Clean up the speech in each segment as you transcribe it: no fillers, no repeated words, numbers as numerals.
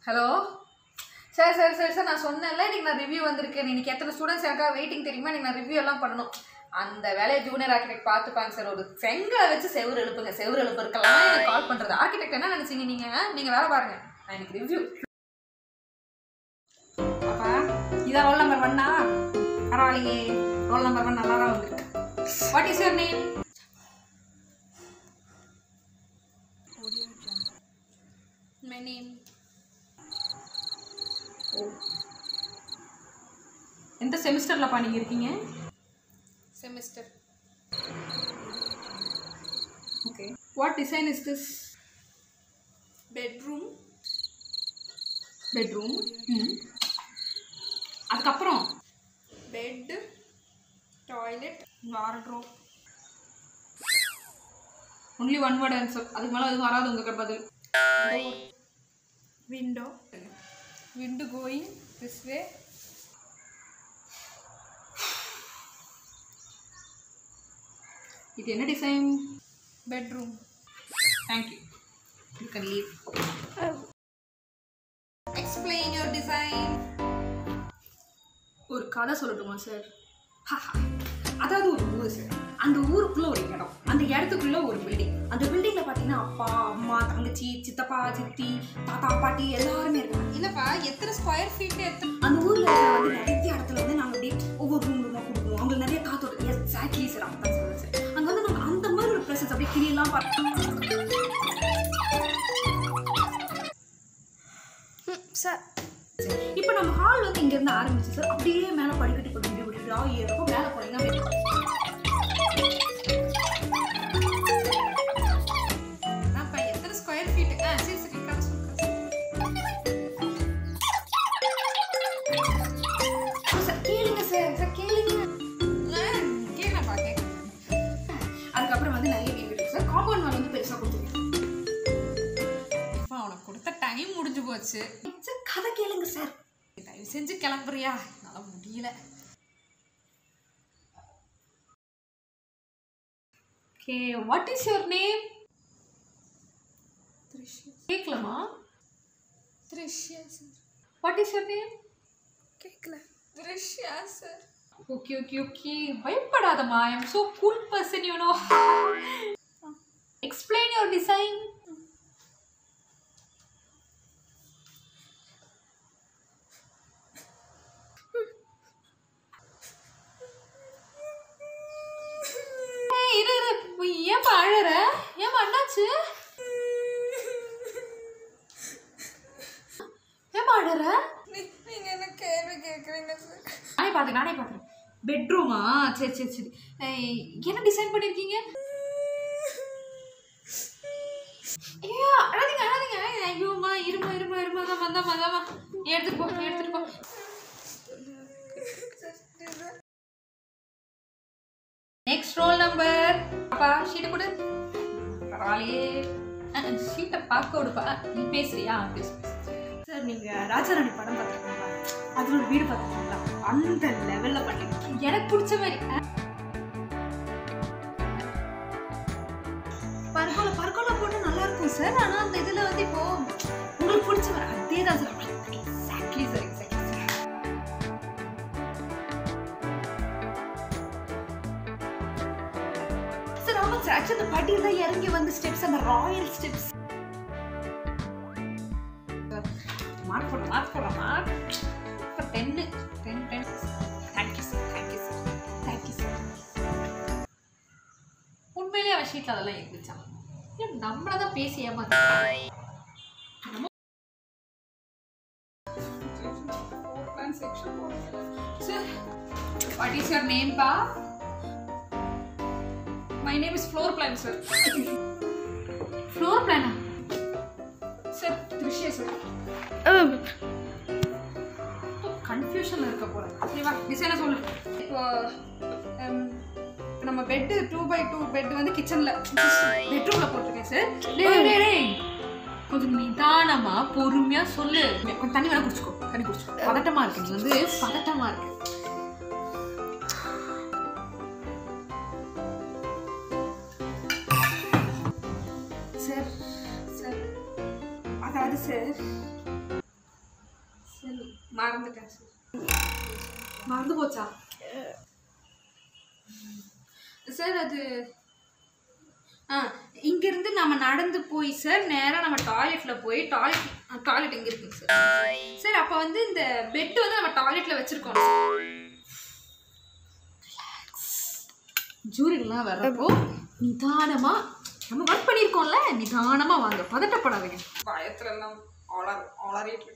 Hello sir sir sir sir நான் சொன்னேன்ல இன்னைக்கு நான் ரிவ்யூ வந்திருக்கேன். இன்னைக்கு எத்தனை ஸ்டூடெண்ட்ஸ் எனக்காக வெயிட்டிங் தெரியுமா? இன்னைக்கு நான் ரிவ்யூ எல்லாம் பண்ணணும். அந்த வேலையை ஜூனியர் ஆர்கிடெக்ட் பார்த்துப்பாங்க சார். ஒரு செங்கலை வச்சு செவுறு எழுப்புங்க. செவுறு எழுப்புறதுக்கெல்லாம் எனக்கு கால் பண்ணுறது. ஆர்கிடெக்ட் என்ன நினச்சிங்க நீங்கள் வேலை பாருங்க. நான் எனக்கு ரிவ்யூ. அப்பா இதான் ரோல் நம்பர் 1. பரவாயில்லையே, ரோல் நம்பர் 1 நல்லா தான் வந்துருக்கு. What is your name? My name. எந்த செமிஸ்டர்லப்பா நீங்கள் இருக்கீங்க? Semester. Okay. What design is this? Bedroom. Bedroom. அதுக்கப்புறம் bed, toilet, wardrobe. Only one word answer. அதுக்கு மேலே எதுவும் வராது உங்களுக்கு பதில். Window. Window going this way. இது என்ன டிசைன்? Bedroom. Thank you. You can leave. Explain your design. ஒரு கதை சொல்லட்டுமா சார்? அதாவது ஒரு ஊர் சார். அந்த ஊருக்குள்ள ஒரு இடம், அந்த இடத்துக்குள்ள ஒரு பில்டிங். அந்த பில்டிங்ல பாத்தீங்கன்னா அப்பா, அம்மா, தங்கச்சி, சித்தப்பா, சித்தி, தாத்தா, பாட்டி எல்லாருமே இருக்காங்க. இல்லப்பா எத்தனை ஸ்கொயர் ஃபீட்? அந்த ஊர்ல வந்து நிறைய இடத்துல வந்து நாங்க அப்படியே ஒவ்வொரு ரூமா கொடுப்போம். அவங்களுக்கு நிறைய காத்தோட. எக்ஸாக்ட்லி சார், அப்பதான் சொல்லுவேன் சார். அங்க வந்து நாங்க அந்த மாதிரி ஒரு ப்ரெசன்ஸ் அப்படியே கிளியெல்லாம் பார்த்தோம் சார். இப்போ நம்ம ஹால் வந்து இங்க இருந்து ஆரம்பிச்சு சார் அப்படியே மேல படிக்கட்டு போட்டு விட்டுட்டா ஏறப்போ மேல போனீங்கன்னா எத்தனை ஸ்கொயர் ஃபீட்? சரி சரி கதை சொல்லுங்க சார். கேளுங்க சார், சார் கேளுங்க. கேட்கப்பா கேட்க. அதுக்கப்புறம் வந்து நிறைய வீடு இருக்கு சார். காம்பவுண்ட் வால் வந்து பெருசா கொடுத்துருக்கேன். அவனுக்கு கொடுத்த டைம் முடிஞ்சு போச்சு. கதை கேளுங்க சார். தயவு செஞ்சு கிளம்புறியா? என்னால முடியல. Okay, what is your name? Drishya. கேட்கலாமா? Drishya sir. What is your name? கேட்கல. Drishya sir. Okay okay okay, பயப்படாதம்மா. I am so cool person, you know. Explain your design. ஏன்பா அழற? ஏன்பா என்னாச்சு? ஏன்பா அழற? நீங்க என்ன கேள்வி கேக்குறீங்க சார்? நானே பாக்குறேன். பெட்ரூமா? சரி சரி சரி. என்ன டிசைன் பண்ணிருக்கீங்க? ஐயோ அழாதீங்க அழாதீங்க. ஐயோமா இருமா இருமா இருமா. வந்தாமா எடுத்துட்டு போ. Next roll number. அப்பா ஷீட்டை கொடு. பரவாயில்லையே, ஷீட்டை பார்க்க விடுப்பா. நீ பேசுறியா? பேசு சார். நீங்கள் ராஜாராணி படம் பார்த்துருக்கீங்களா? அதில் ஒரு வீடு பார்த்துருக்கீங்களா? அந்த லெவலில் பண்ணிருக்கீங்க. எனக்கு பிடிச்ச மாதிரி பர்கோலா போட்டு நல்லா இருக்கும் சார். ஆனால் அந்த இதில் வந்து இப்போ உங்களுக்கு பிடிச்ச மாதிரி அதே தான் sir. Exactly sir, exactly. Actually அந்த படியில இறங்கி வந்து ஸ்டெப்ஸ், அந்த ராயல் ஸ்டெப்ஸ். மார்க் போடுறேன். 10. Thank you sir. உண்மையிலேயே அவன் ஷீட்ல அதெல்லாம் எழுதிச்சான். நம்மளதான் பேசி ஏமாத்தான். What is your name, pa? My name is floor plan, sir. Floor plan? Sir, Drishya, sir. Confusion irukka pora. Seri va, design sollu. Ipo நம்ம பெட் 2x2 பெட் வந்து கிச்சன்ல பெட்ரூம்ல போட்டுருக்கேன் சார். டேய் கொஞ்சம் நிதானமா பொறுமையா சொல்லு. கொஞ்சம் தண்ணி வேணா குடிச்சுக்கோ. பதட்டமா இருக்கு. நீ வந்து பதட்டமா இருக்கு. சார் அதாவது சார் மறந்துட்டேன் சார். மறந்து போச்சா சார்? அது இங்கேருந்து நம்ம நடந்து போய் சார் நேராக நம்ம டாய்லெட்டில் போய் டாய்லெட் எங்கே இருக்குங்க சார்? சார் அப்போ வந்து இந்த பெட்டு வந்து நம்ம டாய்லெட்டில் வச்சுருக்கோம். ஜூரிலாம் வர்றப்போ நிதானமாக நம்ம ஒர்க் பண்ணியிருக்கோம்ல, நிதானமாக வாங்க, பதட்டப்படாதீங்க. பயத்துலலாம் ஆளறிட்டு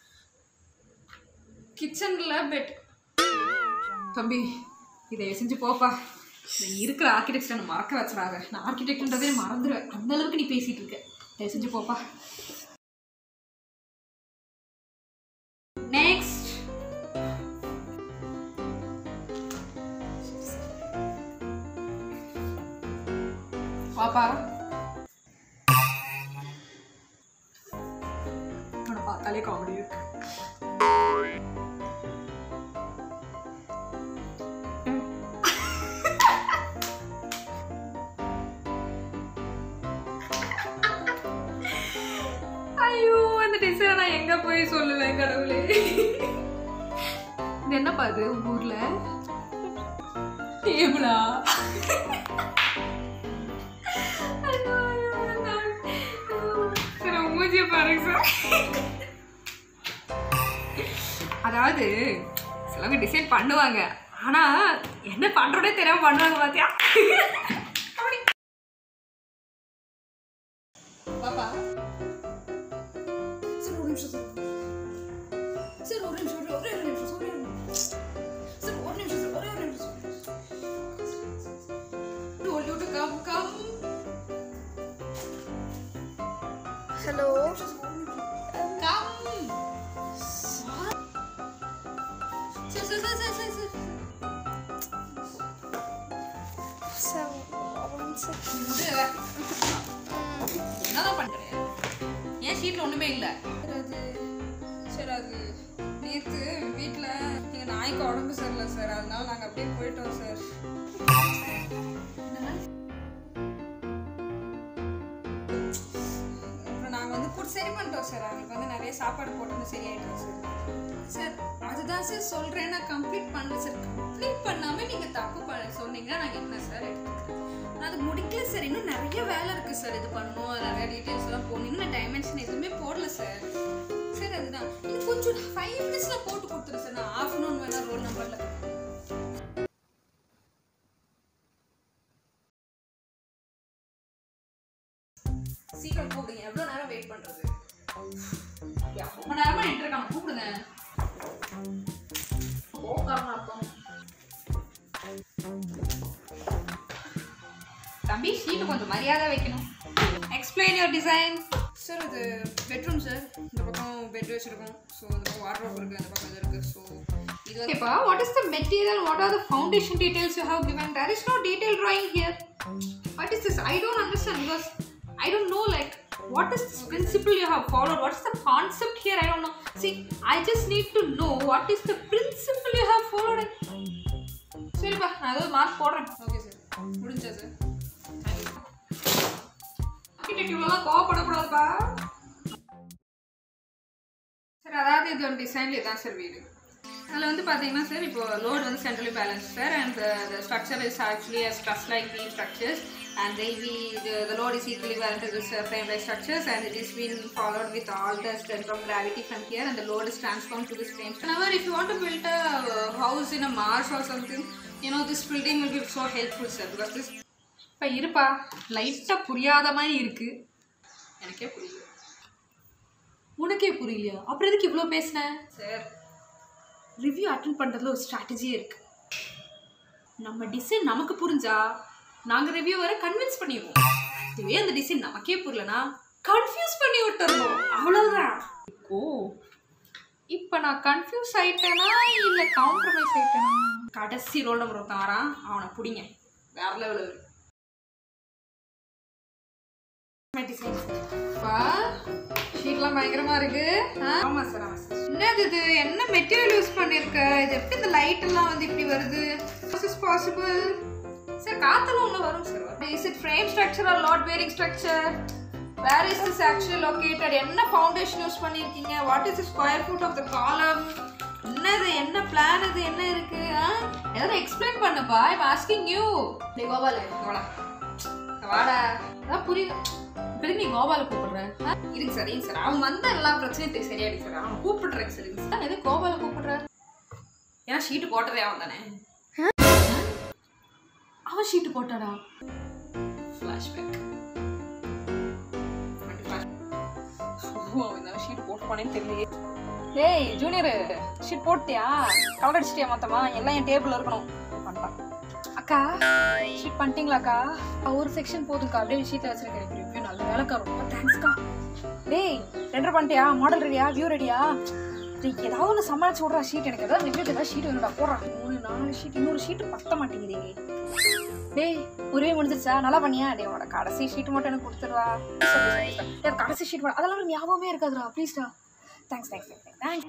கிச்சனில் பெட். தம்பி இதை செஞ்சு போப்பா. நீ இருக்கிற ஆர்கிடெக்சரை மறக்க வச்சுறாங்க. நான் ஆர்கிடெக்ட்ன்றதே மறந்துடுவேன். அந்த அளவுக்கு நீ பேசிட்டு இருக்க. இதை செஞ்சு போப்பா. நெக்ஸ்ட் பாப்பா. பார்த்தாலே காமெடி இருக்கு. ஐயோ அந்த டிசைனை நான் எங்க போய் சொல்லுவேன் கடவுளே. இது என்னப்பா இது உங்க ஊர்ல டேபிளா? மூஞ்சிய பாருங்க சார். அதாவது சிலவங்க டிசைன் பண்ணுவாங்க, ஆனா என்ன பண்றோடே தெரியாம பண்ணுவாங்க. பாத்தியா பாப்பா? சார் ஒரு நிமிஷம் சார். சார் ஒரு நிமிஷம் சார். ஒரே ஒரு நிமிஷம் சார். சார் ஒரு நிமிஷம் சார். ஒரே ஒரு நிமிஷம். Told you to come. Hello. Come. Sir. என்னதான் பண்றேன்? ஏன் ஷீட்ல ஒண்ணுமே இல்ல? சரி அது நேத்து வீட்டுல எங்க நாய்க்கு உடம்பு சரியில்லை சார், அதனால நாங்க அப்படியே போயிட்டோம் சார். அப்புறம் நாங்க வந்து ஃபுட் சரி பண்ணிட்டோம் சார். அவங்களுக்கு வந்து நிறைய சாப்பாடு போட்டு சரியாயிட்டோம் சார். சார் அதுதான் சார் சொல்றேன், நான் கம்ப்ளீட் பண்ணல சார். கம்ப்ளீட் பண்ணாம நீங்க தப்பு சொன்னீங்கன்னா நாங்க என்ன சார் எடுத்துக்கிறேன்? நான் அது முடிக்கல சார். இன்னும் நிறைய வேலை இருக்கு சார். இது பண்ணணும், நிறைய டீட்டெயில்ஸ் எல்லாம் போடணும். இன்னும் டைமென்ஷன் எதுவுமே போடல சார். சார் அதுதான் இது கொஞ்சம் 5 மினிட்ஸ்ல போட்டு கொடுத்துருங்க சார். நான் ஆஃப்டர்நூன் வேணா ரோல் நம்பர்ல சீக்கிரம் கூப்பிடுங்க. எவ்வளவு நேரம் வெயிட் பண்றது? ரொம்ப நேரமா நின்று இருக்காங்க, கூப்பிடுங்க. தம்பி ஷீட்டு கொஞ்சம் மரியாதை வைக்கணும். Explain your design. சார் இது பெட்ரூம் சார். இந்த பக்கம் பெட் வச்சிருக்கோம். ஸோ இந்த பக்கம் வார்ட்ரோப் இருக்கு, அந்த பக்கம் இது இருக்கு. ஸோ இது ஓகேப்பா. What is the material? What are the foundation details you have given? There is no detail drawing here. What is this? I don't understand because I don't know like what is this principle you have followed? What is the concept here? I don't know. See, I just need to know what is the principle you have followed. சரிப்பா, நான் ஏதோ mark போடுறேன். Okay sir, முடிஞ்சா sir. ஆர்கிடெக்டிவ்லாம் கோவப்படக்கூடாதுப்பா sir. அதாவது இது ஒரு டிசைன்ல தான் சார் வீடு. அதில் வந்து பார்த்தீங்கன்னா சார், இப்போ லோடு வந்து centrally balance sir. And the structure is actually as truss-like beam structures, and the load is equally balanced with frame-like structures, and it is being followed with all the strength of gravity from here, and the load is transformed to this frame. Whenever if you want to build a house in a marsh or something, you know this building will be so helpful sir, because this இப்போ இருப்பா லைட்டாக புரியாத மாதிரி இருக்கு. எனக்கே புரியல. உனக்கே புரியலையா? அப்புறம் எதுக்கு இவ்வளோ பேசினேன் சார்? ரிவ்யூ அட்டென்ட் பண்ணுறதுல ஒரு ஸ்ட்ராட்டஜியே இருக்குது. நம்ம டிசைன் நமக்கு புரிஞ்சா நாங்கள் ரிவ்யூவரை கன்வின்ஸ் பண்ணிடுவோம். இதுவே அந்த டிசைன் நமக்கே புரியலனா கன்ஃபியூஸ் பண்ணி விட்டுறோம். அவ்வளோதான். ஓ, இப்போ நான் கன்ஃபியூஸ் ஆயிட்டேனா இல்லை காம்ப்ரமைஸ் ஆயிட்டேனா? கடைசி ரோல் நம்பர் ஒருத்தன் வரான், அவனை பிடிங்க. வேற லெவலில் ஷீட்லாம் பயங்கரமா இருக்கு. ஆமா சார், ஆமா சார். என்னது இது? என்ன மெட்டீரியல் யூஸ் பண்ணிருக்க? இது எப்படி இந்த லைட் எல்லாம் வந்து இப்படி வருது? This is possible sir. காத்தெல்லாம் உள்ள வரும் sir. Is it frame structure or load bearing structure? Where is this actually located? என்ன ஃபவுண்டேஷன் யூஸ் பண்ணிருக்கீங்க? What is the square foot of the column? Plan இது என்ன இருக்கு ஏதாவது எக்ஸ்பிளைன் பண்ணுப்பா. I'm asking you. நீ கோபால வாடா வாடா அதான் புரியுது. இப்படி நீ கோபால கூப்பிடுற? இருக்கு சார் இருக்கு சார். அவன் வந்த எல்லா பிரச்சனையும் சரியாயிடுச்சு சார். அவன் கூப்பிடுறேன் சார். இருக்கு சார். எது கோபால கூப்பிடுற? ஏன்னா ஷீட்டு போட்டதே அவன் தானே. அவன் ஷீட்டு போட்டாடா? ஃபிளாஷ்பேக். அவன் ஷீட் போட்டுப்பானேன்னு தெரியலையே. ஏய் ஜூனியர், ஷீட் போட்டியா? கலர் அடிச்சிட்டியா மொத்தமா? எல்லாம் என் டேபிள்ல இருக்கணும். பண்ணிட்டான். அக்கா ஷீட் பண்ணிட்டீங்களாக்கா? ஒரு செக்ஷன் போதும்க்கா. அப்படியே ஷீட்ல வச்சிருக்கேன். ரிவ்யூ நல்ல வேலைக்கா. ரொம்ப தேங்க்ஸ்க்கா. டேய் ரெண்டரை பண்ணிட்டியா? மாடல் ரெடியா? வியூ ரெடியா? ஏதாவது ஒன்று சமாளிச்சு விட்றா. ஷீட் எனக்கு ஏதாவது ரிவ்யூக்கு ஏதாவது ஷீட் வேணுடா. போடுறா 3-4 ஷீட். இன்னொரு ஷீட்டு பத்த மாட்டேங்குதே. டேய் ஒரே முடிஞ்சிருச்சா? நல்லா பண்ணியா? டே உனோட கடைசி ஷீட் மட்டும் எனக்கு கொடுத்துருவா. கடைசி ஷீட் அதெல்லாம் ஞாபகமே இருக்காதுடா. ப்ளீஸ்டா. Thanks thanks thanks thanks.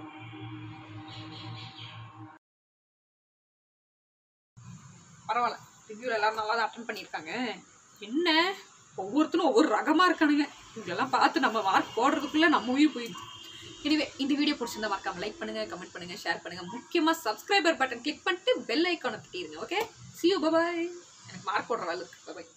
பரவாயில்ல, ரிவ்யூல எல்லாரும் நல்லா தான் அட்டென்ட் பண்ணியிருக்காங்க. என்ன ஒவ்வொருத்தரும் ஒவ்வொரு ரகமாக இருக்கானுங்க. இதெல்லாம் பார்த்து நம்ம மார்க் போடுறதுக்குள்ளே நம்ம உயிர் போயிடுது. எனவே இந்த வீடியோ பிடிச்சிருந்தா மறக்காம லைக் பண்ணுங்க, கமெண்ட் பண்ணுங்க, ஷேர் பண்ணுங்க. முக்கியமாக சப்ஸ்கிரைபர் பட்டன் கிளிக் பண்ணிட்டு பெல் ஐக்கானை தட்டிடுங்க. ஓகே, see you, bye bye. எனக்கு மார்க் போடுற வேலை இருக்கு. பை.